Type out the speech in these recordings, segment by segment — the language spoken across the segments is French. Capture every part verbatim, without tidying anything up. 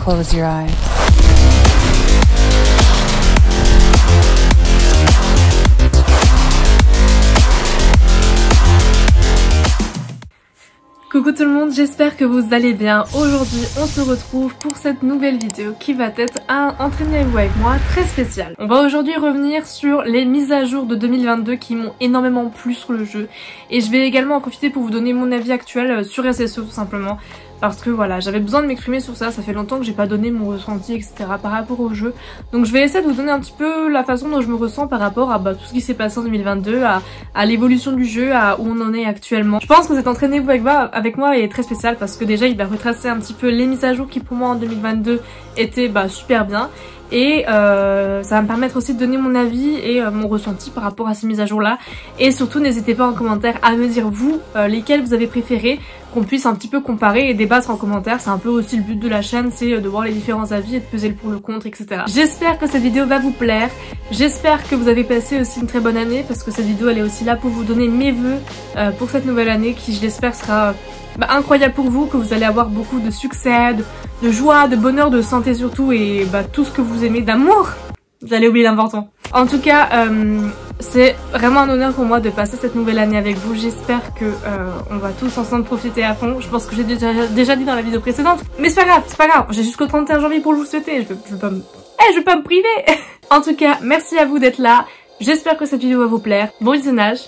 close your eyes. Coucou tout le monde, j'espère que vous allez bien. Aujourd'hui on se retrouve pour cette nouvelle vidéo qui va être un entraînez-vous avec moi très spécial. On va aujourd'hui revenir sur les mises à jour de deux mille vingt-deux qui m'ont énormément plu sur le jeu. Et je vais également en profiter pour vous donner mon avis actuel sur S S O tout simplement. Parce que voilà, j'avais besoin de m'exprimer sur ça, ça fait longtemps que j'ai pas donné mon ressenti et cetera par rapport au jeu. Donc je vais essayer de vous donner un petit peu la façon dont je me ressens par rapport à bah, tout ce qui s'est passé en deux mille vingt-deux, à, à l'évolution du jeu, à où on en est actuellement. Je pense que cet entraînez-vous avec moi, avec moi est très spécial parce que déjà il va retracer un petit peu les mises à jour qui pour moi en deux mille vingt-deux étaient bah, super bien. Et euh, ça va me permettre aussi de donner mon avis et euh, mon ressenti par rapport à ces mises à jour là. Et surtout n'hésitez pas en commentaire à me dire vous euh, lesquels vous avez préférés, qu'on puisse un petit peu comparer et débattre en commentaire. C'est un peu aussi le but de la chaîne, c'est de voir les différents avis et de peser le pour le contre, et cetera. J'espère que cette vidéo va vous plaire. J'espère que vous avez passé aussi une très bonne année parce que cette vidéo elle est aussi là pour vous donner mes vœux euh, pour cette nouvelle année qui je l'espère sera bah, incroyable pour vous, que vous allez avoir beaucoup de succès, de, de joie, de bonheur, de santé surtout et bah, tout ce que vous aimez, d'amour. J'allais oublier l'important. En tout cas, euh, c'est vraiment un honneur pour moi de passer cette nouvelle année avec vous. J'espère que euh, on va tous ensemble profiter à fond. Je pense que j'ai déjà, déjà dit dans la vidéo précédente. Mais c'est pas grave, c'est pas grave. J'ai jusqu'au trente et un janvier pour vous souhaiter. Je veux, je veux pas me... Eh, je veux pas me priver. En tout cas, merci à vous d'être là. J'espère que cette vidéo va vous plaire. Bon visionnage.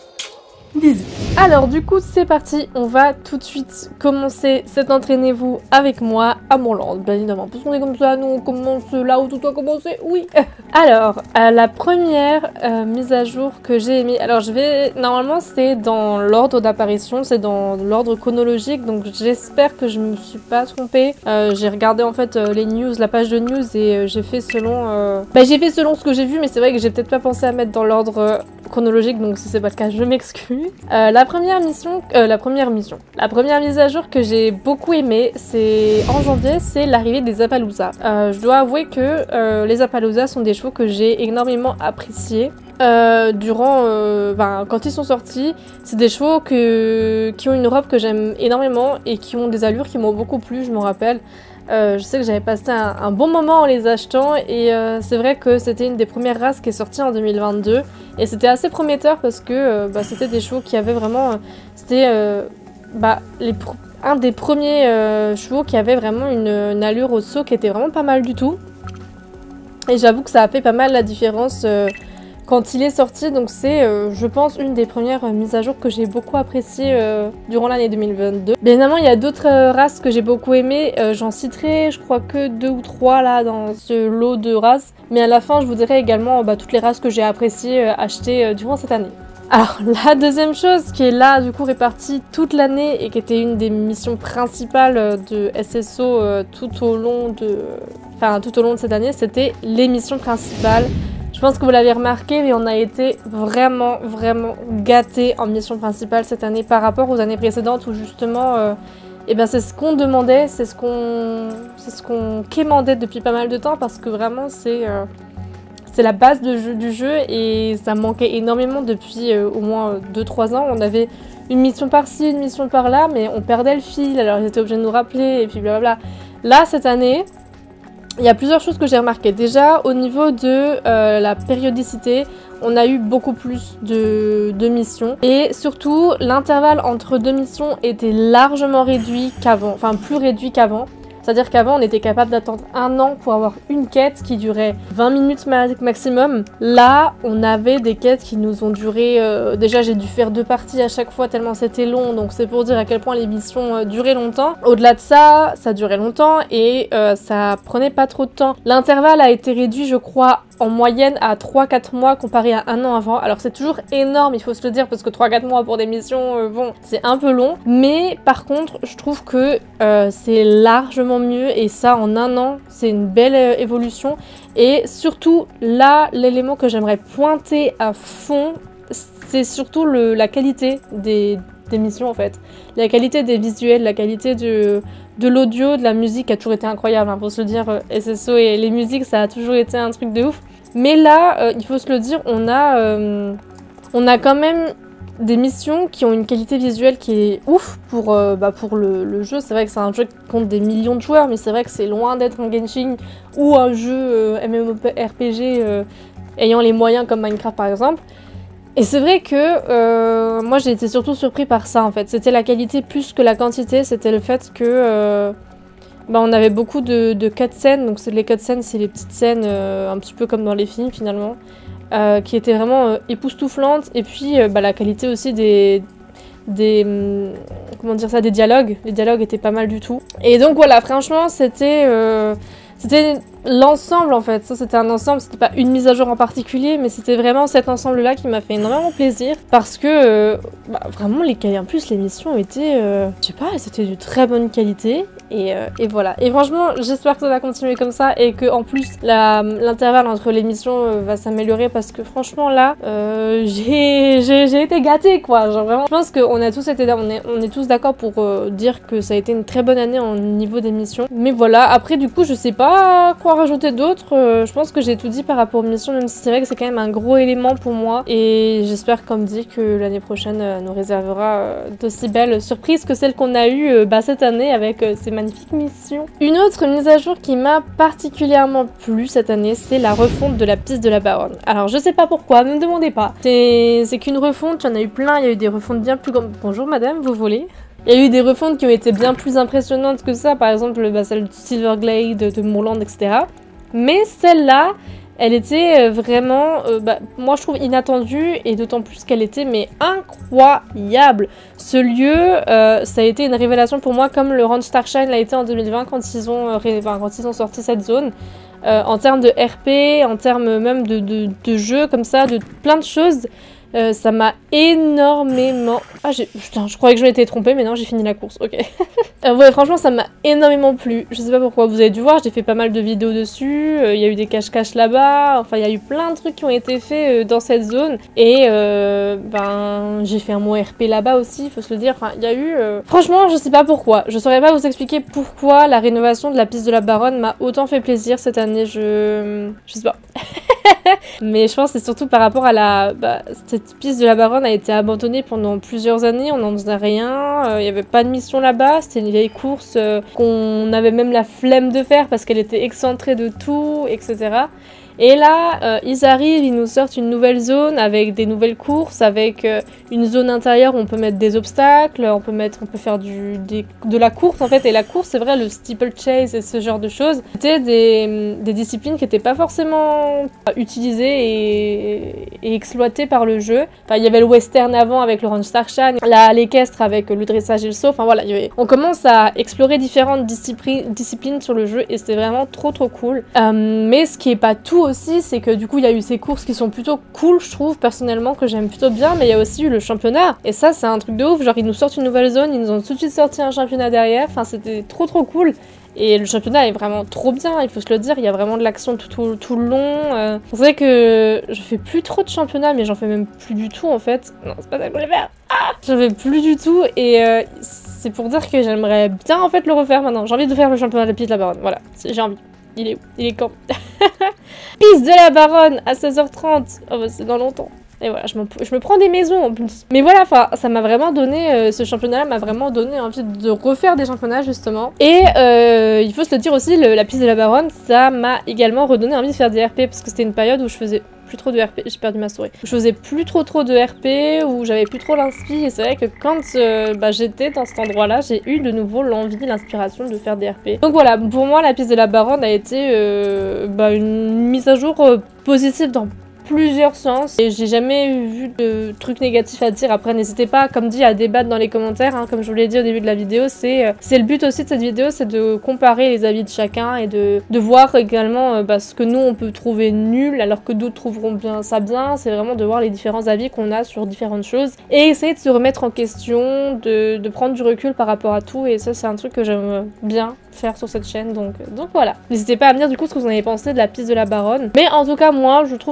Bisous. Alors du coup c'est parti, on va tout de suite commencer cet entraînez-vous avec moi à Montland, bien évidemment, parce qu'on est comme ça, nous on commence là où tout a commencé, oui. Alors, euh, la première euh, mise à jour que j'ai aimée, alors je vais, normalement c'est dans l'ordre d'apparition, c'est dans l'ordre chronologique, donc j'espère que je me suis pas trompée. Euh, j'ai regardé en fait euh, les news, la page de news et euh, j'ai fait selon, euh... bah j'ai fait selon ce que j'ai vu, mais c'est vrai que j'ai peut-être pas pensé à mettre dans l'ordre euh, chronologique, donc si c'est pas le cas je m'excuse. Euh, la première mission, euh, la première mission, la première mise à jour que j'ai beaucoup aimée, c'est en janvier, c'est l'arrivée des Appaloosas. Euh, je dois avouer que euh, les Appaloosas sont des chevaux que j'ai énormément appréciés. Euh, durant, euh, ben, quand ils sont sortis, c'est des chevaux que, qui ont une robe que j'aime énormément et qui ont des allures qui m'ont beaucoup plu, je me rappelle. Euh, je sais que j'avais passé un, un bon moment en les achetant et euh, c'est vrai que c'était une des premières races qui est sortie en deux mille vingt-deux et c'était assez prometteur parce que euh, bah, c'était des chevaux qui avaient vraiment, euh, c'était euh, bah, les un des premiers euh, chevaux qui avait vraiment une, une allure au saut qui était vraiment pas mal du tout et j'avoue que ça a fait pas mal la différence euh, quand il est sorti, donc c'est, euh, je pense, une des premières euh, mises à jour que j'ai beaucoup appréciées euh, durant l'année deux mille vingt-deux. Bien évidemment, il y a d'autres euh, races que j'ai beaucoup aimées. Euh, J'en citerai, je crois que deux ou trois là dans ce lot de races. Mais à la fin, je vous dirai également bah, toutes les races que j'ai appréciées euh, achetées euh, durant cette année. Alors, la deuxième chose qui est là, du coup, répartie toute l'année et qui était une des missions principales de S S O euh, tout au long de... Enfin, tout au long de cette année, c'était les missions principales. Je pense que vous l'avez remarqué, mais on a été vraiment, vraiment gâtés en mission principale cette année par rapport aux années précédentes où justement, euh, eh ben c'est ce qu'on demandait, c'est ce qu'on c'est ce qu'on quémandait depuis pas mal de temps parce que vraiment c'est euh, c'est la base de jeu, du jeu et ça manquait énormément depuis euh, au moins deux trois ans. On avait une mission par-ci, une mission par-là, mais on perdait le fil, alors ils étaient obligés de nous rappeler et puis blablabla. Là, cette année... Il y a plusieurs choses que j'ai remarquées. Déjà, au niveau de euh, la périodicité, on a eu beaucoup plus de, de missions. Et surtout, l'intervalle entre deux missions était largement réduit qu'avant. Enfin, plus réduit qu'avant. C'est-à-dire qu'avant, on était capable d'attendre un an pour avoir une quête qui durait vingt minutes maximum. Là, on avait des quêtes qui nous ont duré... Euh, déjà, j'ai dû faire deux parties à chaque fois tellement c'était long. Donc, c'est pour dire à quel point les missions euh, duraient longtemps. Au-delà de ça, ça durait longtemps et euh, ça prenait pas trop de temps. L'intervalle a été réduit, je crois, en moyenne à trois quatre mois comparé à un an avant. Alors, c'est toujours énorme, il faut se le dire, parce que trois quatre mois pour des missions, euh, bon, c'est un peu long. Mais par contre, je trouve que euh, c'est largement mieux et ça en un an c'est une belle euh, évolution et surtout là l'élément que j'aimerais pointer à fond c'est surtout le, la qualité des, des missions en fait, la qualité des visuels, la qualité de, de l'audio, de la musique a toujours été incroyable hein, pour se le dire. euh, S S O et les musiques ça a toujours été un truc de ouf mais là euh, il faut se le dire on a, euh, on a quand même des missions qui ont une qualité visuelle qui est ouf pour, euh, bah pour le, le jeu. C'est vrai que c'est un jeu qui compte des millions de joueurs, mais c'est vrai que c'est loin d'être un Genshin ou un jeu euh, MMORPG euh, ayant les moyens comme Minecraft par exemple. Et c'est vrai que euh, moi j'ai été surtout surpris par ça en fait. C'était la qualité plus que la quantité, c'était le fait que euh, bah, on avait beaucoup de, de cutscenes. Donc les cutscenes c'est les petites scènes euh, un petit peu comme dans les films finalement. Euh, qui était vraiment euh, époustouflante, et puis euh, bah, la qualité aussi des, des hum, comment dire ça, des dialogues, les dialogues étaient pas mal du tout. Et donc voilà, franchement c'était euh, c'était l'ensemble en fait, ça c'était un ensemble, c'était pas une mise à jour en particulier, mais c'était vraiment cet ensemble là qui m'a fait énormément plaisir, parce que euh, bah, vraiment les en plus les missions étaient, euh, je sais pas, c'était de très bonne qualité. Et, euh, et voilà. Et franchement, j'espère que ça va continuer comme ça et que en plus l'intervalle entre les missions euh, va s'améliorer, parce que franchement là, euh, j'ai été gâtée quoi. Genre vraiment, je pense qu'on a tous été, on est, on est tous d'accord pour euh, dire que ça a été une très bonne année au niveau des missions. Mais voilà. Après du coup, je sais pas quoi rajouter d'autre. Euh, je pense que j'ai tout dit par rapport aux missions, même si c'est vrai que c'est quand même un gros élément pour moi. Et j'espère, comme dit, que l'année prochaine euh, nous réservera euh, d'aussi belles surprises que celles qu'on a eues euh, bah, cette année avec euh, ces magnifique mission. Une autre mise à jour qui m'a particulièrement plu cette année, c'est la refonte de la piste de la Baronne. Alors je sais pas pourquoi, ne me demandez pas. C'est qu'une refonte, il y en a eu plein, il y a eu des refontes bien plus grandes. Bonjour madame, vous volez? Il y a eu des refontes qui ont été bien plus impressionnantes que ça, par exemple bah, celle de Silverglade, de Moorland, et cetera. Mais celle-là, elle était vraiment, euh, bah, moi je trouve inattendue, et d'autant plus qu'elle était mais incroyable. Ce lieu, euh, ça a été une révélation pour moi, comme le Ranch Starshine l'a été en deux mille vingt quand ils ont, euh, enfin, quand ils ont sorti cette zone. Euh, en termes de R P, en termes même de, de, de jeux comme ça, de plein de choses. Euh, ça m'a énormément... Ah, putain, je croyais que je m'étais trompée, mais non, j'ai fini la course, ok. euh, ouais, franchement, ça m'a énormément plu. Je sais pas pourquoi, vous avez dû voir, j'ai fait pas mal de vidéos dessus, il euh, y a eu des cache-cache là-bas, enfin, il y a eu plein de trucs qui ont été faits euh, dans cette zone, et euh, ben, j'ai fait un mot R P là-bas aussi, faut se le dire, enfin, il y a eu... Euh... Franchement, je sais pas pourquoi, je saurais pas vous expliquer pourquoi la rénovation de la piste de la Baronne m'a autant fait plaisir cette année, je... Je sais pas. Mais je pense que c'est surtout par rapport à la... Bah, cette piste de la Baronne a été abandonnée pendant plusieurs années, on n'en faisait rien, il euh, n'y avait pas de mission là-bas, c'était une vieille course euh, qu'on avait même la flemme de faire parce qu'elle était excentrée de tout, et cetera. Et là, euh, ils arrivent, ils nous sortent une nouvelle zone avec des nouvelles courses, avec euh, une zone intérieure où on peut mettre des obstacles, on peut mettre, on peut faire du, des, de la course en fait. Et la course, c'est vrai, le steeplechase et ce genre de choses, c'était des, des disciplines qui n'étaient pas forcément utilisées et, et exploitées par le jeu. Enfin, il y avait le western avant avec le Ranch Starshine, là l'équestre avec le dressage et le saut. Enfin voilà, il y avait... on commence à explorer différentes disciplines, disciplines sur le jeu et c'était vraiment trop trop cool. Euh, mais ce qui est pas tout aussi, c'est que du coup il y a eu ces courses qui sont plutôt cool, je trouve personnellement, que j'aime plutôt bien, mais il y a aussi eu le championnat, et ça c'est un truc de ouf, genre ils nous sortent une nouvelle zone, ils nous ont tout de suite sorti un championnat derrière, enfin c'était trop trop cool. Et le championnat est vraiment trop bien, il faut se le dire, il y a vraiment de l'action tout, tout, tout le long. Euh, c'est vrai que je fais plus trop de championnats, mais j'en fais même plus du tout en fait. Non, c'est pas ça que je voulais faire. Ah, j'en fais plus du tout, et euh, c'est pour dire que j'aimerais bien en fait le refaire maintenant. J'ai envie de faire le championnat de la piste de la Baronne, voilà, j'ai envie. Il est où? Il est quand? Piste de la Baronne à seize heures trente. Oh bah c'est dans longtemps. Et voilà, je, je me prends des maisons en plus. Mais voilà, enfin, ça m'a vraiment donné, euh, ce championnat-là m'a vraiment donné envie de refaire des championnats justement. Et euh, il faut se le dire aussi, le, la piste de la Baronne, ça m'a également redonné envie de faire des R P, parce que c'était une période où je faisais plus trop de R P, j'ai perdu ma souris. Je faisais plus trop trop de R P, où j'avais plus trop l'inspi, et c'est vrai que quand euh, bah, j'étais dans cet endroit-là, j'ai eu de nouveau l'envie, l'inspiration de faire des R P. Donc voilà, pour moi, la piste de la Baronne a été euh, bah, une mise à jour euh, positive dans plusieurs sens, et j'ai jamais vu de trucs négatifs à dire. Après, n'hésitez pas, comme dit, à débattre dans les commentaires, hein, comme je vous l'ai dit au début de la vidéo, c'est euh, c'est le but aussi de cette vidéo, c'est de comparer les avis de chacun et de, de voir également euh, bah, ce que nous on peut trouver nul alors que d'autres trouveront bien ça bien. C'est vraiment de voir les différents avis qu'on a sur différentes choses et essayer de se remettre en question, de, de prendre du recul par rapport à tout, et ça c'est un truc que j'aime bien faire sur cette chaîne, donc, donc voilà. N'hésitez pas à me dire du coup ce que vous en avez pensé de la piste de la Baronne, mais en tout cas moi je trouve que ça a été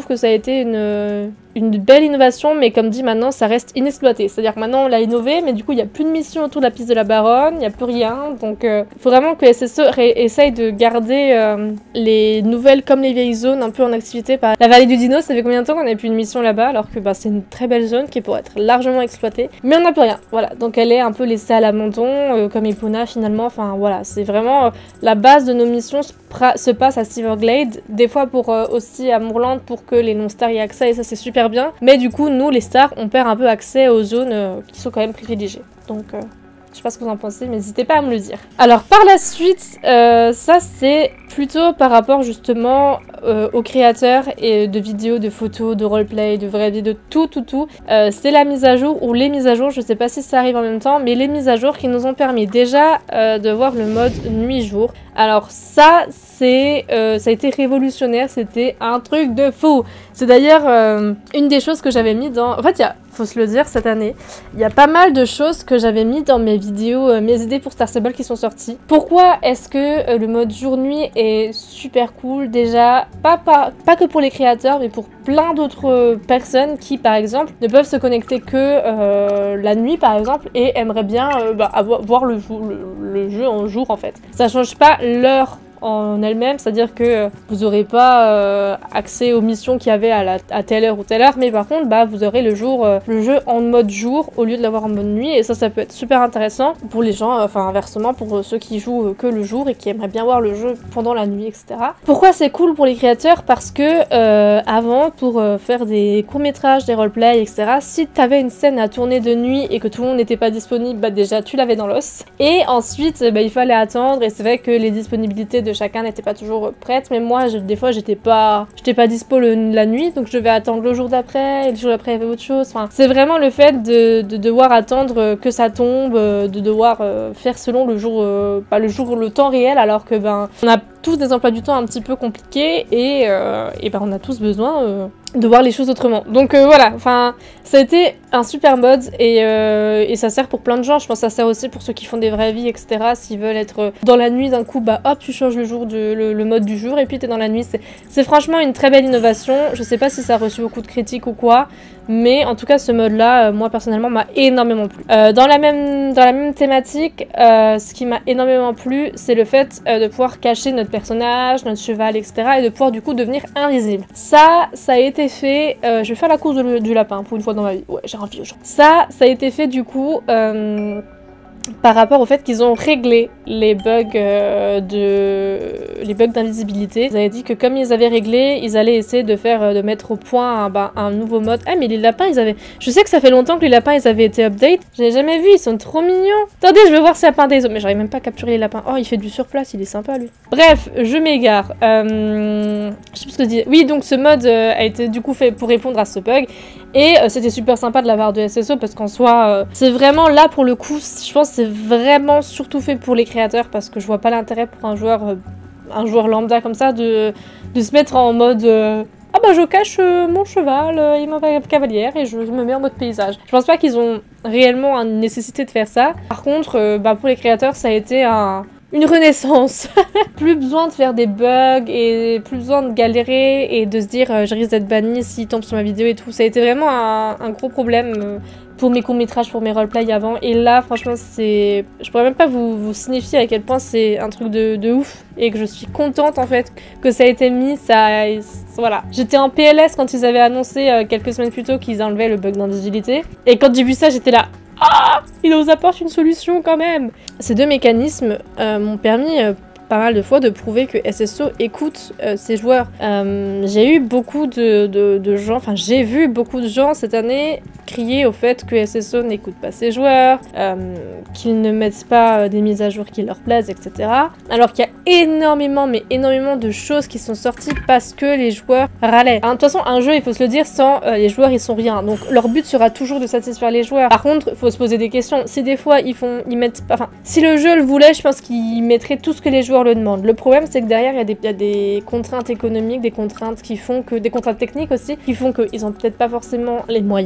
été une, une belle innovation, mais comme dit, maintenant, ça reste inexploité. C'est-à-dire que maintenant, on l'a innové, mais du coup, il n'y a plus de mission autour de la piste de la Baronne, il n'y a plus rien. Donc, il euh, faut vraiment que S S O essaye de garder euh, les nouvelles comme les vieilles zones un peu en activité. Par la vallée du Dino, ça fait combien de temps qu'on n'a plus une mission là-bas, alors que bah, c'est une très belle zone qui pourrait être largement exploitée. Mais on n'a plus rien, voilà. Donc, elle est un peu laissée à l'abandon, euh, comme Epona finalement. Enfin, voilà, c'est vraiment euh, la base de nos missions se passe à Silverglade, des fois pour euh, aussi à Moorland pour que les non-stars y aient accès, et ça c'est super bien. Mais du coup, nous les stars, on perd un peu accès aux zones euh, qui sont quand même privilégiées. Donc, euh, je sais pas ce que vous en pensez, mais n'hésitez pas à me le dire. Alors par la suite, euh, ça c'est plutôt par rapport justement euh, aux créateurs et de vidéos, de photos, de roleplay, de vraies vies, de tout, tout, tout. Euh, c'est la mise à jour ou les mises à jour, je sais pas si ça arrive en même temps, mais les mises à jour qui nous ont permis déjà euh, de voir le mode nuit-jour. Alors ça, c'est, euh, ça a été révolutionnaire, c'était un truc de fou. C'est d'ailleurs euh, une des choses que j'avais mis dans... En fait, il y a, faut se le dire, cette année, il y a pas mal de choses que j'avais mis dans mes vidéos, euh, mes idées pour Star Stable qui sont sorties. Pourquoi est-ce que euh, le mode jour-nuit est super cool déjà, pas, pas, pas que pour les créateurs, mais pour plein d'autres personnes qui, par exemple, ne peuvent se connecter que euh, la nuit, par exemple, et aimeraient bien euh, bah, avoir, voir le, le, le jeu en jour, en fait. Ça change pas l'heure en elle-même, c'est-à-dire que vous n'aurez pas euh, accès aux missions qu'il y avait à, la, à telle heure ou telle heure, mais par contre, bah, vous aurez le, jour, euh, le jeu en mode jour au lieu de l'avoir en mode nuit, et ça, ça peut être super intéressant pour les gens, euh, enfin inversement, pour ceux qui jouent euh, que le jour et qui aimeraient bien voir le jeu pendant la nuit, et cetera. Pourquoi c'est cool pour les créateurs? Parce que euh, avant, pour euh, faire des courts-métrages, des roleplays, et cetera, si tu avais une scène à tourner de nuit et que tout le monde n'était pas disponible, bah déjà, tu l'avais dans l'os. Et ensuite, bah, il fallait attendre, et c'est vrai que les disponibilités de chacun n'était pas toujours prête, mais moi je, des fois j'étais pas j'étais pas dispo le, la nuit, donc je devais attendre le jour d'après, et le jour d'après il y avait autre chose. Enfin, c'est vraiment le fait de, de devoir attendre que ça tombe, de devoir euh, faire selon le jour, euh, pas le jour, le temps réel, alors que ben on a tous des emplois du temps un petit peu compliqués et, euh, et ben on a tous besoin euh, de voir les choses autrement. Donc euh, voilà, enfin ça a été un super mode et, euh, et ça sert pour plein de gens. Je pense que ça sert aussi pour ceux qui font des vraies vies, et cetera. S'ils veulent être dans la nuit d'un coup, bah hop, tu changes le jour de, le, le mode du jour et puis t'es dans la nuit. C'est franchement une très belle innovation. Je sais pas si ça a reçu beaucoup de critiques ou quoi, mais en tout cas ce mode là, euh, moi personnellement m'a énormément plu. Euh, dans, la même, dans la même thématique, euh, ce qui m'a énormément plu, c'est le fait euh, de pouvoir cacher notre personnage, notre cheval, et cetera. Et de pouvoir du coup devenir invisible. Ça, ça a été fait, euh, je vais faire la course de, du lapin pour une fois dans ma vie. Ouais, j'ai envie aux gens. Ça, ça a été fait du coup... Euh, par rapport au fait qu'ils ont réglé les bugs euh, de les bugs d'invisibilité. Ils avaient dit que comme ils avaient réglé, ils allaient essayer de faire euh, de mettre au point un, bah, un nouveau mode. Ah mais les lapins, ils avaient... Je sais que ça fait longtemps que les lapins, ils avaient été update. Je l'ai jamais vu, ils sont trop mignons. Attendez, je veux voir si lapin des autres. Mais j'arrive même pas à capturer les lapins. Oh, il fait du surplace, il est sympa lui. Bref, je m'égare. Euh... Je sais pas ce que je dis. Oui, donc ce mode euh, a été du coup fait pour répondre à ce bug. Et euh, c'était super sympa de l'avoir de S S O parce qu'en soi, euh, c'est vraiment là pour le coup, je pense que c'est vraiment surtout fait pour les créateurs parce que je vois pas l'intérêt pour un joueur, euh, un joueur lambda comme ça de, de se mettre en mode euh, ah bah je cache euh, mon cheval euh, et ma cavalière et je me mets en mode paysage. Je pense pas qu'ils ont réellement une nécessité de faire ça. Par contre, euh, bah, pour les créateurs, ça a été un... une renaissance. Plus besoin de faire des bugs et plus besoin de galérer et de se dire euh, je risque d'être banni s'il tombe sur ma vidéo et tout. Ça a été vraiment un, un gros problème euh, pour mes courts-métrages, pour mes roleplays avant. Et là, franchement, c'est... Je pourrais même pas vous, vous signifier à quel point c'est un truc de, de ouf et que je suis contente en fait que ça a été mis. Ça... Voilà. J'étais en P L S quand ils avaient annoncé euh, quelques semaines plus tôt qu'ils enlevaient le bug d'invisibilité. Et quand j'ai vu ça, j'étais là... Ah, il nous apporte une solution quand même. Ces deux mécanismes euh, m'ont permis euh, pas mal de fois de prouver que S S O écoute euh, ses joueurs. Euh, j'ai eu beaucoup de, de, de gens, enfin j'ai vu beaucoup de gens cette année crier au fait que S S O n'écoute pas ses joueurs, euh, qu'ils ne mettent pas euh, des mises à jour qui leur plaisent, et cetera. Alors qu'il y a énormément, mais énormément de choses qui sont sorties parce que les joueurs râlaient. Hein, de toute façon, un jeu, il faut se le dire, sans euh, les joueurs, ils sont rien. Donc leur but sera toujours de satisfaire les joueurs. Par contre, il faut se poser des questions. Si des fois, ils font, ils mettent pas... Enfin, si le jeu le voulait, je pense qu'ils mettraient tout ce que les joueurs le demandent. Le problème, c'est que derrière, il y a des, il y a des contraintes économiques, des contraintes qui font que... Des contraintes techniques aussi, qui font qu'ils ont peut-être pas forcément les moyens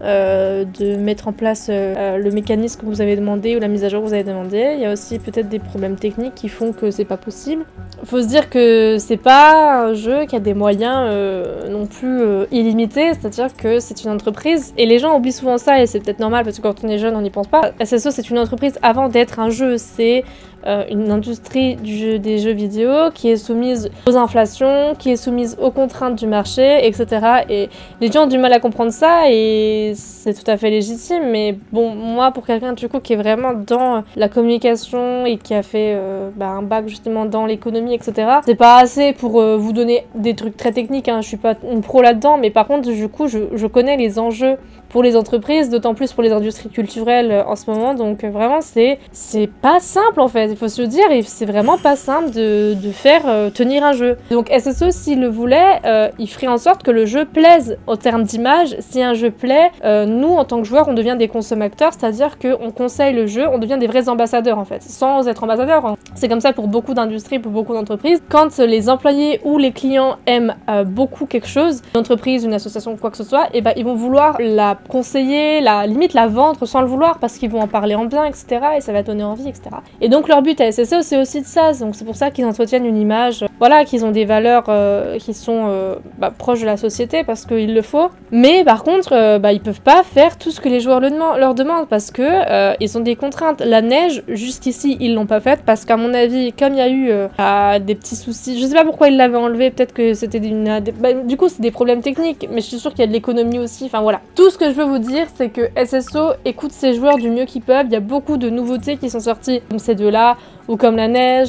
euh, de mettre en place euh, le mécanisme que vous avez demandé ou la mise à jour que vous avez demandé. Il y a aussi peut-être des problèmes techniques qui font que c'est pas possible. Faut se dire que c'est pas un jeu qui a des moyens euh, non plus euh, illimités, c'est-à-dire que c'est une entreprise et les gens oublient souvent ça et c'est peut-être normal parce que quand on est jeune on n'y pense pas. S S O c'est une entreprise avant d'être un jeu, c'est euh, une industrie du jeu, des jeux vidéo qui est soumise aux inflations, qui est soumise aux contraintes du marché, et cetera. Et les gens ont du mal à comprendre ça et c'est tout à fait légitime, mais bon, moi pour quelqu'un du coup qui est vraiment dans la communication et qui a fait euh, bah, un bac justement dans l'économie, et cetera, c'est pas assez pour euh, vous donner des trucs très techniques, hein. Je suis pas une pro là-dedans, mais par contre du coup je, je connais les enjeux pour les entreprises, d'autant plus pour les industries culturelles euh, en ce moment, donc euh, vraiment c'est c'est pas simple en fait, il faut se le dire, et c'est vraiment pas simple de, de faire euh, tenir un jeu. Donc S S O s'il le voulait, euh, il ferait en sorte que le jeu plaise au terme d'image. Si un jeu plaît, euh, nous en tant que joueurs on devient des consommateurs, c'est-à-dire qu'on conseille le jeu, on devient des vrais ambassadeurs en fait, sans être ambassadeurs, hein. C'est comme ça pour beaucoup d'industries, pour beaucoup d'entreprises. Quand les employés ou les clients aiment euh, beaucoup quelque chose, une entreprise, une association, quoi que ce soit, et ben ils vont vouloir la conseiller, la limite la vendre sans le vouloir parce qu'ils vont en parler en bien, et cetera. Et ça va donner envie, et cetera. Et donc leur but à S S O c'est aussi de ça, donc c'est pour ça qu'ils entretiennent une image, euh, voilà, qu'ils ont des valeurs euh, qui sont euh, bah, proches de la société parce qu'il le faut. Mais par contre, euh, bah, ils peuvent pas faire tout ce que les joueurs le dem- leur demandent parce que euh, ils ont des contraintes. La neige, jusqu'ici ils l'ont pas faite parce qu'à mon avis, comme il y a eu euh, des petits soucis, je sais pas pourquoi ils l'avaient enlevé, peut-être que c'était une, des, bah, du coup c'est des problèmes techniques, mais je suis sûre qu'il y a de l'économie aussi. Enfin voilà. Tout ce que je veux vous dire, c'est que S S O écoute ses joueurs du mieux qu'ils peuvent. Il y a beaucoup de nouveautés qui sont sorties, comme ces deux-là, ou comme la neige,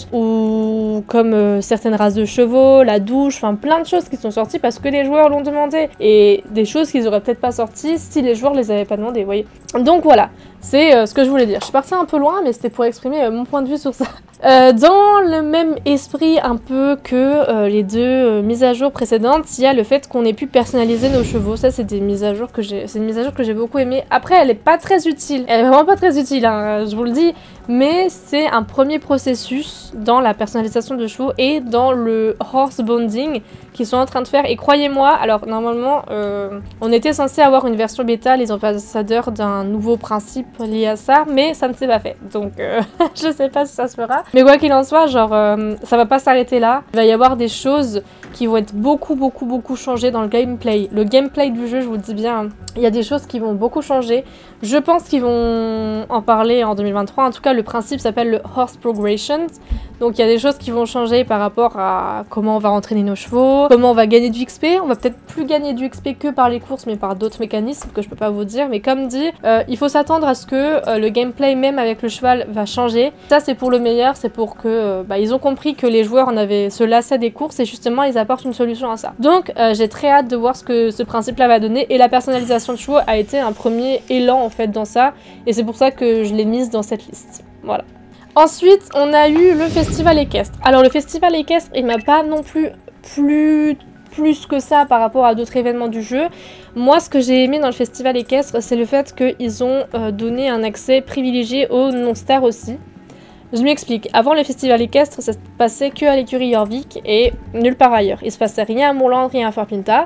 ou comme euh, certaines races de chevaux, la douche, enfin plein de choses qui sont sorties parce que les joueurs l'ont demandé, et des choses qu'ils auraient peut-être pas sorties si les joueurs les avaient pas demandé, vous voyez. Donc voilà, c'est euh, ce que je voulais dire. Je suis partie un peu loin, mais c'était pour exprimer euh, mon point de vue sur ça. Euh, dans le même esprit un peu que euh, les deux euh, mises à jour précédentes, il y a le fait qu'on ait pu personnaliser nos chevaux. Ça, c'est des mises à jour que j'ai, c'est une mise à jour que j'ai beaucoup aimée. Après, elle est pas très utile. Elle est vraiment pas très utile, hein, je vous le dis. Mais c'est un premier processus dans la personnalisation de chevaux et dans le horse bonding qu'ils sont en train de faire. Et croyez-moi, alors normalement, euh, on était censé avoir une version bêta, les ambassadeurs d'un nouveau principe lié à ça, mais ça ne s'est pas fait. Donc, euh, je sais pas si ça se fera. Mais quoi qu'il en soit, genre, euh, ça va pas s'arrêter là. Il va y avoir des choses qui vont être beaucoup, beaucoup, beaucoup changées dans le gameplay. Le gameplay du jeu, je vous le dis bien, il y a des choses qui vont beaucoup changer. Je pense qu'ils vont en parler en deux mille vingt-trois. En tout cas, le principe s'appelle le Horse Progression. Donc il y a des choses qui vont changer par rapport à comment on va entraîner nos chevaux, comment on va gagner du X P. On va peut-être plus gagner du X P que par les courses, mais par d'autres mécanismes que je peux pas vous dire. Mais comme dit, euh, il faut s'attendre à ce que euh, le gameplay même avec le cheval va changer. Ça c'est pour le meilleur, c'est pour que euh, bah, ils ont compris que les joueurs en avaient se lassaient des courses et justement ils apportent une solution à ça. Donc euh, j'ai très hâte de voir ce que ce principe-là va donner, et la personnalisation de chevaux a été un premier élan en fait dans ça, et c'est pour ça que je l'ai mise dans cette liste. Voilà. Ensuite, on a eu le festival équestre. Alors le festival équestre, il m'a pas non plus plus plus que ça par rapport à d'autres événements du jeu. Moi, ce que j'ai aimé dans le festival équestre, c'est le fait qu'ils ont euh, donné un accès privilégié aux non-stars aussi. Je m'explique. Avant le festival équestre, ça se passait que à l'écurie Jorvik et nulle part ailleurs. Il se passait rien à Moorland, rien à Farpinta.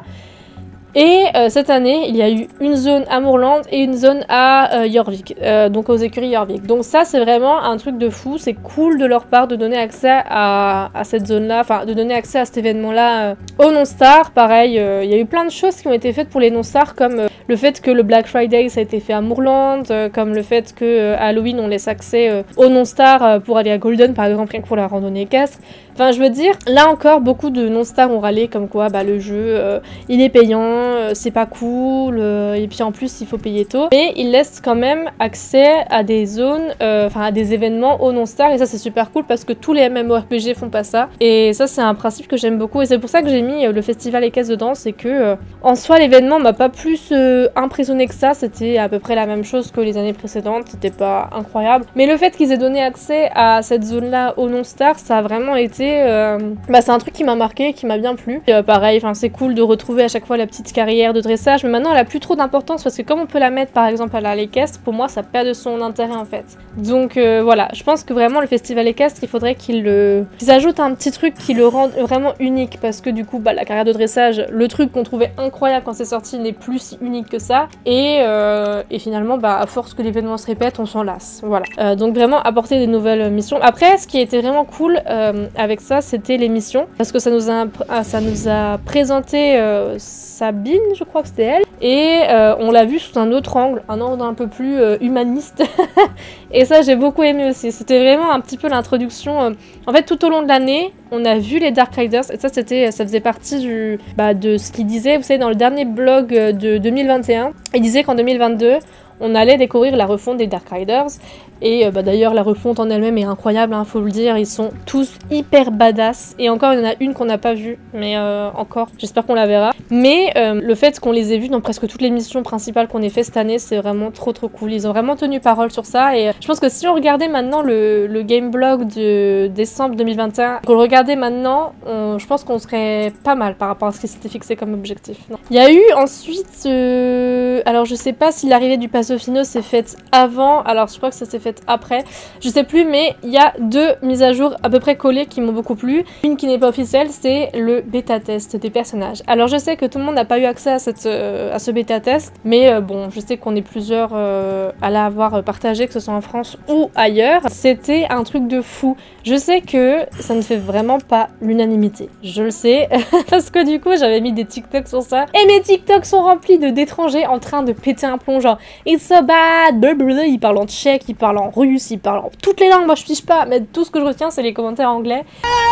Et euh, cette année, il y a eu une zone à Moorland et une zone à euh, Jorvik, euh, donc aux écuries Jorvik. Donc ça, c'est vraiment un truc de fou. C'est cool de leur part de donner accès à, à cette zone-là, enfin de donner accès à cet événement-là euh, aux non-stars. Pareil, euh, il y a eu plein de choses qui ont été faites pour les non-stars, comme euh, le fait que le Black Friday, ça a été fait à Moorland, euh, comme le fait que euh, Halloween, on laisse accès euh, aux non-stars euh, pour aller à Golden, par exemple, rien que pour la randonnée équestre. Enfin, je veux dire, là encore, beaucoup de non-stars ont râlé comme quoi bah, le jeu, euh, il est payant, euh, c'est pas cool, euh, et puis en plus, il faut payer tôt. Mais il laisse quand même accès à des zones, euh, enfin à des événements aux non-stars, et ça, c'est super cool parce que tous les MMORPG font pas ça. Et ça, c'est un principe que j'aime beaucoup, et c'est pour ça que j'ai mis euh, le festival équestre dedans, c'est que, euh, en soi, l'événement m'a pas plus euh, impressionné que ça, c'était à peu près la même chose que les années précédentes, c'était pas incroyable. Mais le fait qu'ils aient donné accès à cette zone-là aux non-stars, ça a vraiment été... Euh, bah, c'est un truc qui m'a marqué, qui m'a bien plu. Et, euh, pareil, c'est cool de retrouver à chaque fois la petite petite carrière de dressage, mais maintenant elle a plus trop d'importance parce que comme on peut la mettre par exemple à l'équestre, pour moi ça perd de son intérêt en fait. Donc euh, voilà, je pense que vraiment le festival équestre, il faudrait qu'il le... qu'ils ajoutent un petit truc qui le rende vraiment unique, parce que du coup bah, la carrière de dressage, le truc qu'on trouvait incroyable quand c'est sorti n'est plus si unique que ça, et, euh, et finalement bah, à force que l'événement se répète, on s'en lasse. Voilà. Euh, donc vraiment apporter des nouvelles missions. Après, ce qui était vraiment cool euh, avec ça, c'était les missions, parce que ça nous a, ça nous a présenté euh, Sabine, je crois que c'était elle, et euh, on l'a vu sous un autre angle, un angle un peu plus euh, humaniste. Et ça, j'ai beaucoup aimé aussi. C'était vraiment un petit peu l'introduction. Euh... En fait, tout au long de l'année, on a vu les Dark Riders, et ça, c'était, ça faisait partie du, bah, de ce qu'il disait, vous savez, dans le dernier blog de deux mille vingt et un. Il disait qu'en deux mille vingt-deux, on allait découvrir la refonte des Dark Riders. Et euh, bah, d'ailleurs, la refonte en elle-même est incroyable, hein, faut le dire. Ils sont tous hyper badass. Et encore, il y en a une qu'on n'a pas vue. Mais euh, encore, j'espère qu'on la verra. Mais euh, le fait qu'on les ait vus dans presque toutes les missions principales qu'on ait fait cette année, c'est vraiment trop trop cool. Ils ont vraiment tenu parole sur ça. Et euh, je pense que si on regardait maintenant le, le game blog de décembre deux mille vingt et un, qu'on le regardait maintenant, on, je pense qu'on serait pas mal par rapport à ce qui s'était fixé comme objectif. Non. Il y a eu ensuite... Euh... Alors, je sais pas si l'arrivée du Passo Fino s'est faite avant. Alors, je crois que ça s'est fait après, je sais plus, mais il y a deux mises à jour à peu près collées qui m'ont beaucoup plu. Une qui n'est pas officielle, c'est le bêta test des personnages. Alors je sais que tout le monde n'a pas eu accès à, cette, euh, à ce bêta test, mais euh, bon, je sais qu'on est plusieurs euh, à l'avoir partagé, que ce soit en France ou ailleurs. C'était un truc de fou. Je sais que ça ne fait vraiment pas l'unanimité, je le sais, parce que du coup j'avais mis des TikToks sur ça, et mes TikToks sont remplis de d'étrangers en train de péter un plomb, genre it's so bad, blablabla. Ils parlent en tchèque, ils parlent en russe, ils parlent en toutes les langues, moi je fiche pas, mais tout ce que je retiens c'est les commentaires anglais.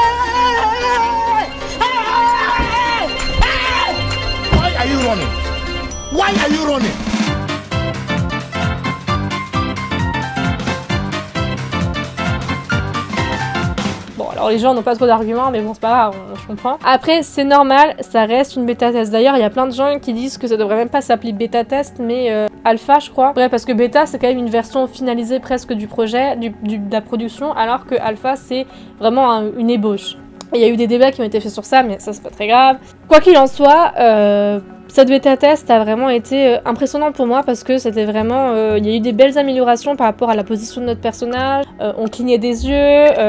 Why are you running? Why are you running? Alors les gens n'ont pas trop d'arguments, mais bon c'est pas grave, on, je comprends. Après c'est normal, ça reste une bêta test. D'ailleurs il y a plein de gens qui disent que ça devrait même pas s'appeler bêta test, mais euh, alpha je crois. Bref, parce que bêta c'est quand même une version finalisée presque du projet, du, du, de la production, alors que alpha c'est vraiment un, une ébauche. Il y a eu des débats qui ont été faits sur ça, mais ça c'est pas très grave. Quoi qu'il en soit, euh, cette bêta test a vraiment été euh, impressionnant pour moi parce que c'était vraiment... Euh, il y a eu des belles améliorations par rapport à la position de notre personnage, euh, on clignait des yeux,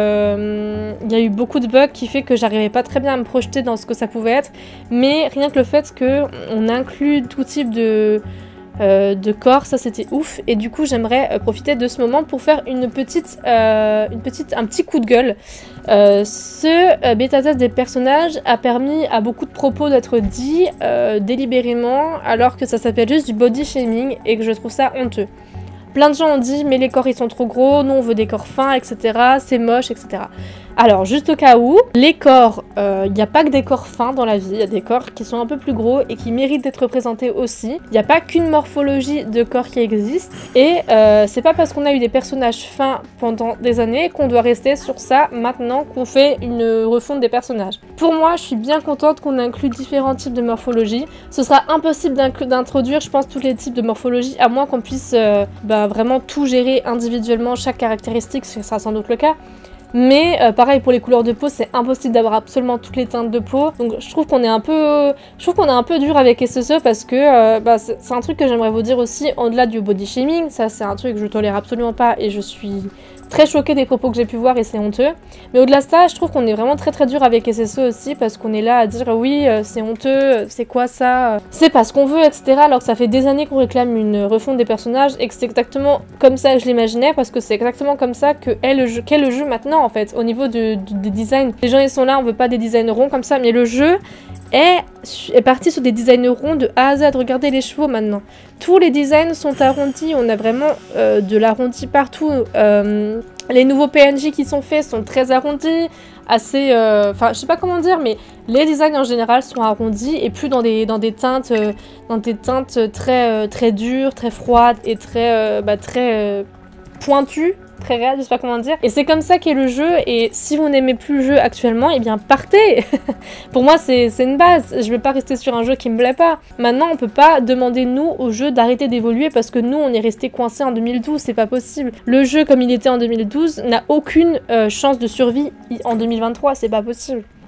euh, il y a eu beaucoup de bugs qui fait que j'arrivais pas très bien à me projeter dans ce que ça pouvait être, mais rien que le fait qu'on inclut tout type de... Euh, de corps, ça c'était ouf, et du coup j'aimerais euh, profiter de ce moment pour faire une petite, euh, une petite, un petit coup de gueule. Euh, ce euh, bêta test des personnages a permis à beaucoup de propos d'être dits euh, délibérément, alors que ça s'appelle juste du body shaming et que je trouve ça honteux. Plein de gens ont dit mais les corps ils sont trop gros, nous on veut des corps fins, et cetera. C'est moche, et cetera. Alors juste au cas où, les corps, il euh, n'y a pas que des corps fins dans la vie, il y a des corps qui sont un peu plus gros et qui méritent d'être représentés aussi. Il n'y a pas qu'une morphologie de corps qui existe, et euh, c'est pas parce qu'on a eu des personnages fins pendant des années qu'on doit rester sur ça maintenant qu'on fait une refonte des personnages. Pour moi, je suis bien contente qu'on inclue différents types de morphologie. Ce sera impossible d'introduire, je pense, tous les types de morphologie, à moins qu'on puisse euh, bah, vraiment tout gérer individuellement, chaque caractéristique, ce sera sans doute le cas. Mais euh, pareil pour les couleurs de peau, c'est impossible d'avoir absolument toutes les teintes de peau. Donc je trouve qu'on est un peu, je trouve qu'on est un peu dur avec S S E parce que euh, bah, c'est un truc que j'aimerais vous dire aussi au-delà du body shaming. Ça c'est un truc que je tolère absolument pas et je suis très choquée des propos que j'ai pu voir et c'est honteux. Mais au-delà de ça, je trouve qu'on est vraiment très très dur avec S S E aussi parce qu'on est là à dire oui euh, c'est honteux, c'est quoi ça, c'est pas ce qu'on veut, et cetera. Alors que ça fait des années qu'on réclame une refonte des personnages et que c'est exactement comme ça que je l'imaginais parce que c'est exactement comme ça que est le jeu, qu'est le jeu maintenant en fait au niveau de, de, des designs. Les gens ils sont là, on veut pas des designs ronds comme ça, mais le jeu est, est parti sur des designs ronds de A à Z. Regardez les chevaux maintenant. Tous les designs sont arrondis, on a vraiment euh, de l'arrondi partout. Euh, les nouveaux P N J qui sont faits sont très arrondis, assez... Enfin, euh, je sais pas comment dire, mais les designs en général sont arrondis et plus dans des, dans des teintes, euh, dans des teintes très, euh, très dures, très froides et très, euh, bah, très euh, pointues. Très réel, je sais pas comment dire. Et c'est comme ça qu'est le jeu, et si vous n'aimez plus le jeu actuellement, eh bien partez. Pour moi c'est une base, je vais pas rester sur un jeu qui me plaît pas. Maintenant on peut pas demander nous au jeu d'arrêter d'évoluer parce que nous on est resté coincé en deux mille douze, c'est pas possible. Le jeu comme il était en deux mille douze n'a aucune euh, chance de survie en deux mille vingt-trois, c'est pas possible.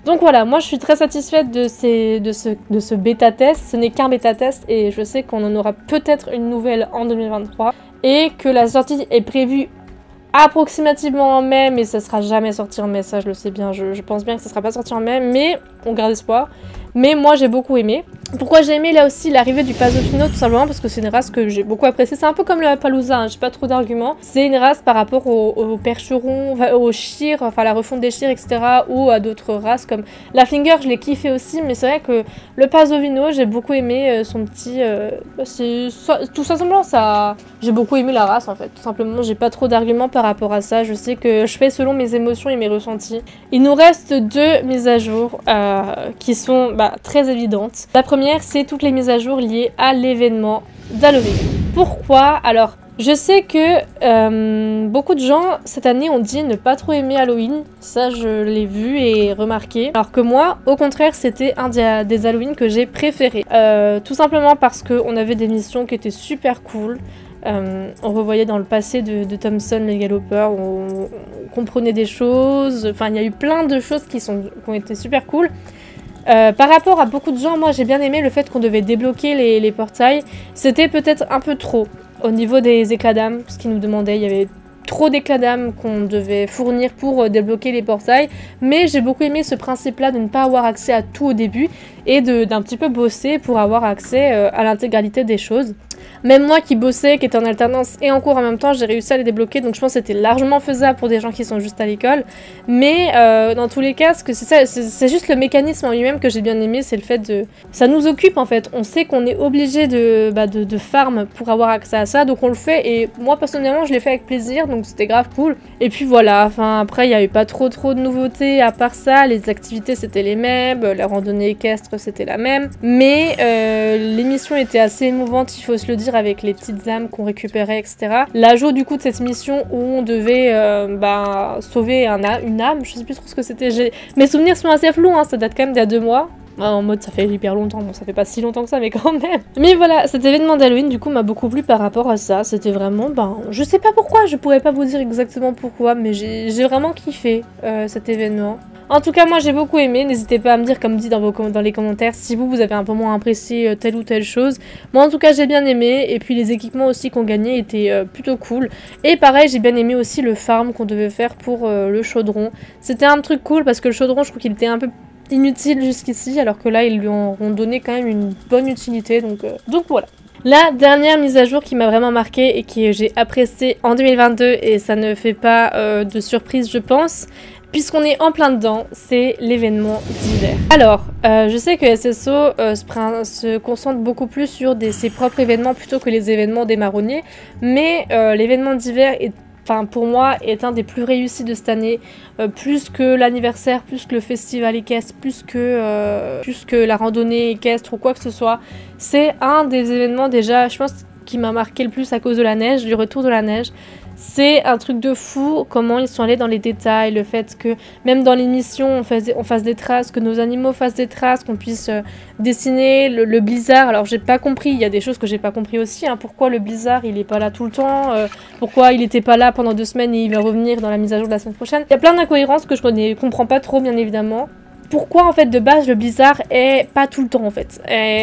Donc voilà, moi je suis très satisfaite de, ces, de, ce, de ce bêta test. Ce n'est qu'un bêta test et je sais qu'on en aura peut-être une nouvelle en deux mille vingt-trois et que la sortie est prévue approximativement en mai, mais ça sera jamais sorti en mai, ça je le sais bien, je, je pense bien que ça sera pas sorti en mai, mais on garde espoir. Mais moi j'ai beaucoup aimé. Pourquoi j'ai aimé là aussi l'arrivée du Pasofino? Tout simplement parce que c'est une race que j'ai beaucoup appréciée. C'est un peu comme le Appaloosa, hein, j'ai pas trop d'arguments. C'est une race par rapport aux, aux percherons, aux Shir, enfin la refonte des Shir, et cetera. Ou à d'autres races comme la Flinger, je l'ai kiffé aussi. Mais c'est vrai que le Pasofino, j'ai beaucoup aimé euh, son petit... Euh, c'est tout simplement ça... J'ai beaucoup aimé la race en fait. Tout simplement, j'ai pas trop d'arguments par rapport à ça. Je sais que je fais selon mes émotions et mes ressentis. Il nous reste deux mises à jour euh, qui sont... Bah, très évidente. La première, c'est toutes les mises à jour liées à l'événement d'Halloween. Pourquoi? Alors, je sais que euh, beaucoup de gens cette année ont dit ne pas trop aimer Halloween. Ça, je l'ai vu et remarqué. Alors que moi, au contraire, c'était un des, des Halloween que j'ai préféré. Euh, tout simplement parce qu'on avait des missions qui étaient super cool. Euh, on revoyait dans le passé de, de Thompson les galopeurs, on, on comprenait des choses. Enfin, il y a eu plein de choses qui, sont, qui ont été super cool. Euh, par rapport à beaucoup de gens, moi j'ai bien aimé le fait qu'on devait débloquer les, les portails. C'était peut-être un peu trop au niveau des éclats d'âme, ce qu'ils nous demandaient. Il y avait trop d'éclats d'âme qu'on devait fournir pour euh, débloquer les portails. Mais j'ai beaucoup aimé ce principe-là de ne pas avoir accès à tout au début et d'un petit peu bosser pour avoir accès euh, à l'intégralité des choses. Même moi qui bossais, qui était en alternance et en cours en même temps, j'ai réussi à les débloquer, donc je pense que c'était largement faisable pour des gens qui sont juste à l'école. Mais euh, dans tous les cas, c'est ça, c'est juste le mécanisme en lui-même que j'ai bien aimé, c'est le fait de... Ça nous occupe en fait, on sait qu'on est obligé de, bah, de, de farm pour avoir accès à ça, donc on le fait, et moi personnellement je l'ai fait avec plaisir, donc c'était grave cool. Et puis voilà, enfin après il n'y avait pas trop trop de nouveautés à part ça, les activités c'était les mêmes, la randonnée équestre c'était la même, mais euh, l'émission était assez émouvante, il faut se le dire, avec les petites âmes qu'on récupérait, et cetera. L'ajout du coup de cette mission où on devait euh, bah, sauver un, une âme, je sais plus trop ce que c'était. Mes souvenirs sont assez flous, hein, ça date quand même d'il y a deux mois. En mode ça fait hyper longtemps, bon ça fait pas si longtemps que ça mais quand même. Mais voilà, cet événement d'Halloween du coup m'a beaucoup plu par rapport à ça. C'était vraiment, ben je sais pas pourquoi, je pourrais pas vous dire exactement pourquoi, mais j'ai vraiment kiffé euh, cet événement. En tout cas, moi j'ai beaucoup aimé, n'hésitez pas à me dire, comme dit dans, vos, dans les commentaires, si vous, vous avez un peu moins apprécié telle ou telle chose. Moi en tout cas j'ai bien aimé, et puis les équipements aussi qu'on gagnait étaient euh, plutôt cool. Et pareil, j'ai bien aimé aussi le farm qu'on devait faire pour euh, le chaudron. C'était un truc cool parce que le chaudron, je trouve qu'il était un peu inutile jusqu'ici, alors que là ils lui ont, ont donné quand même une bonne utilité, donc, euh, donc voilà. La dernière mise à jour qui m'a vraiment marqué et que j'ai appréciée en deux mille vingt-deux, et ça ne fait pas euh, de surprise je pense, puisqu'on est en plein dedans, c'est l'événement d'hiver. Alors, euh, je sais que S S O euh, se, se concentre beaucoup plus sur des, ses propres événements plutôt que les événements des marronniers, mais euh, l'événement d'hiver est... Enfin, pour moi, est un des plus réussis de cette année, euh, plus que l'anniversaire, plus que le festival équestre, plus que, euh, plus que la randonnée équestre ou quoi que ce soit. C'est un des événements déjà, je pense, qui m'a marqué le plus à cause de la neige, du retour de la neige. C'est un truc de fou comment ils sont allés dans les détails, le fait que même dans l'émission on fasse, on fasse des traces, que nos animaux fassent des traces, qu'on puisse euh, dessiner le, le blizzard. Alors j'ai pas compris, il y a des choses que j'ai pas compris aussi, hein, pourquoi le blizzard il est pas là tout le temps, euh, pourquoi il était pas là pendant deux semaines et il va revenir dans la mise à jour de la semaine prochaine. Il y a plein d'incohérences que je ne comprends pas trop bien évidemment. Pourquoi en fait de base le blizzard est pas tout le temps en fait.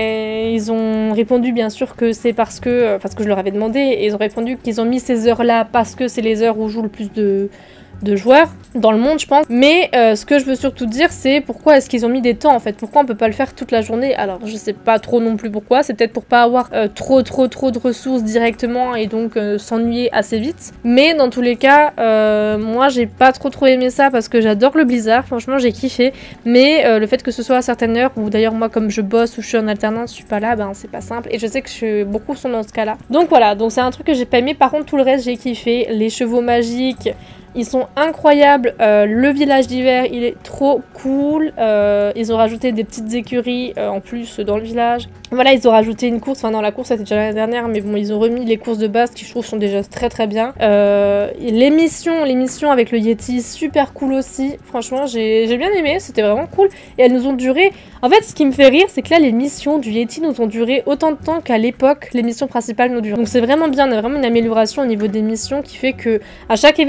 Et ils ont répondu bien sûr que c'est parce que, parce que je leur avais demandé, et ils ont répondu qu'ils ont mis ces heures là parce que c'est les heures où joue le plus de, de joueurs dans le monde je pense. Mais euh, ce que je veux surtout dire c'est pourquoi est-ce qu'ils ont mis des temps en fait, pourquoi on peut pas le faire toute la journée. Alors je sais pas trop non plus pourquoi, c'est peut-être pour pas avoir euh, trop trop trop de ressources directement et donc euh, s'ennuyer assez vite. Mais dans tous les cas, euh, moi j'ai pas trop trop aimé ça parce que j'adore le blizzard, franchement j'ai kiffé. Mais euh, le fait que ce soit à certaines heures, ou d'ailleurs moi comme je bosse ou je suis en alternance, je suis pas là, ben c'est pas simple. Et je sais que je, beaucoup sont dans ce cas là. Donc voilà, donc c'est un truc que j'ai pas aimé. Par contre tout le reste j'ai kiffé, les chevaux magiques, ils sont incroyables, euh, le village d'hiver il est trop cool, euh, ils ont rajouté des petites écuries euh, en plus dans le village. Voilà, ils ont rajouté une course, enfin non la course c'était déjà l'année dernière, mais bon ils ont remis les courses de base qui je trouve sont déjà très très bien. Euh, l'émission, l'émission avec le Yeti, super cool aussi, franchement j'ai bien aimé, c'était vraiment cool. Et elles nous ont duré, en fait ce qui me fait rire c'est que là les missions du Yeti nous ont duré autant de temps qu'à l'époque les missions principales nous durent. Donc c'est vraiment bien, on a vraiment une amélioration au niveau des missions qui fait que à chaque événement on a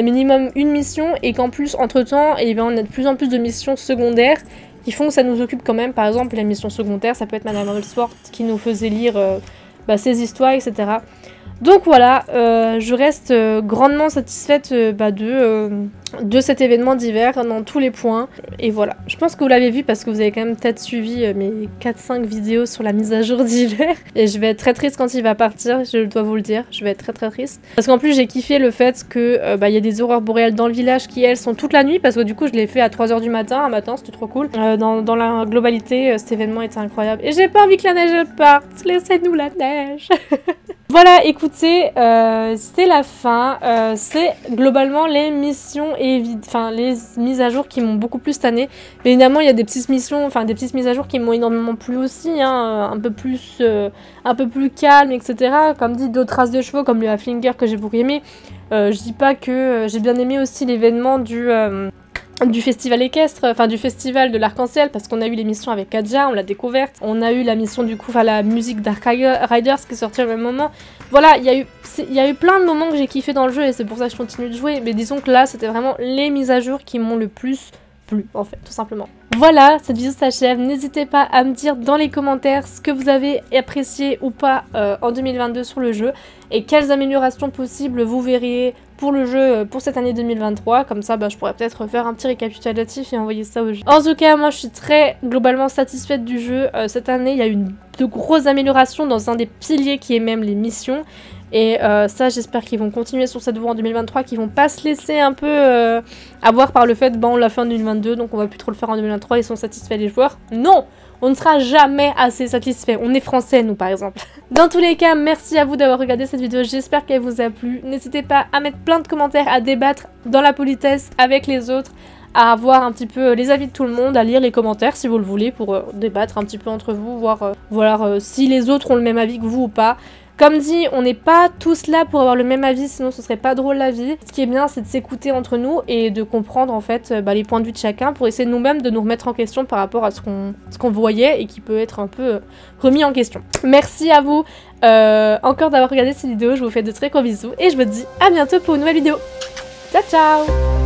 minimum une mission et qu'en plus entre temps et ben, on a de plus en plus de missions secondaires qui font que ça nous occupe quand même. Par exemple les missions secondaires ça peut être Madame Ellsworth qui nous faisait lire euh, bah, ses histoires, et cetera. Donc voilà, euh, je reste euh, grandement satisfaite euh, bah, de, euh, de cet événement d'hiver dans tous les points. Et voilà, je pense que vous l'avez vu parce que vous avez quand même peut-être suivi euh, mes quatre cinq vidéos sur la mise à jour d'hiver. Et je vais être très triste quand il va partir, je dois vous le dire, je vais être très très triste. Parce qu'en plus j'ai kiffé le fait que euh, bah, y a des aurores boréales dans le village qui elles sont toute la nuit. Parce que du coup je l'ai fait à trois heures du matin, un matin, c'était trop cool. Euh, dans, dans la globalité, euh, cet événement était incroyable. Et j'ai pas envie que la neige elle parte, laissez-nous la neige. Voilà, écoutez, euh, c'est la fin. Euh, c'est globalement les missions et enfin les mises à jour qui m'ont beaucoup plus tanné. Mais évidemment, il y a des petites missions, enfin des petites mises à jour qui m'ont énormément plu aussi, hein, un peu plus, euh, un peu plus calme, et cetera. Comme dit, d'autres races de chevaux, comme le Haflinger que j'ai beaucoup aimé. Euh, je dis pas que euh, j'ai bien aimé aussi l'événement du euh, du festival équestre, enfin du festival de l'arc-en-ciel, parce qu'on a eu l'émission avec Kadja, on l'a découverte, on a eu la mission du coup, enfin la musique Dark Riders qui est sortie au même moment. Voilà, il y a eu il y a eu plein de moments que j'ai kiffé dans le jeu et c'est pour ça que je continue de jouer, mais disons que là c'était vraiment les mises à jour qui m'ont le plus plu en fait, tout simplement. Voilà, cette vidéo s'achève, n'hésitez pas à me dire dans les commentaires ce que vous avez apprécié ou pas euh, en deux mille vingt-deux sur le jeu et quelles améliorations possibles vous verriez pour le jeu euh, pour cette année deux mille vingt-trois, comme ça bah, je pourrais peut-être faire un petit récapitulatif et envoyer ça au jeu. En tout cas, moi je suis très globalement satisfaite du jeu, euh, cette année il y a eu une, de grosses améliorations dans un des piliers qui est même les missions. Et euh, ça j'espère qu'ils vont continuer sur cette voie en deux mille vingt-trois, qu'ils vont pas se laisser un peu euh, avoir par le fait bah on l'a fait en deux mille vingt-deux donc on va plus trop le faire en deux mille vingt-trois, ils sont satisfaits les joueurs. Non, on ne sera jamais assez satisfaits, on est français nous par exemple. Dans tous les cas, merci à vous d'avoir regardé cette vidéo, j'espère qu'elle vous a plu. N'hésitez pas à mettre plein de commentaires, à débattre dans la politesse avec les autres, à voir un petit peu les avis de tout le monde, à lire les commentaires si vous le voulez pour euh, débattre un petit peu entre vous, voir, euh, voir euh, si les autres ont le même avis que vous ou pas. Comme dit, on n'est pas tous là pour avoir le même avis, sinon ce serait pas drôle la vie. Ce qui est bien, c'est de s'écouter entre nous et de comprendre en fait bah, les points de vue de chacun pour essayer nous-mêmes de nous remettre en question par rapport à ce qu'on ce qu'on voyait et qui peut être un peu euh, remis en question. Merci à vous euh, encore d'avoir regardé cette vidéo, je vous fais de très gros bisous et je vous dis à bientôt pour une nouvelle vidéo. Ciao ciao!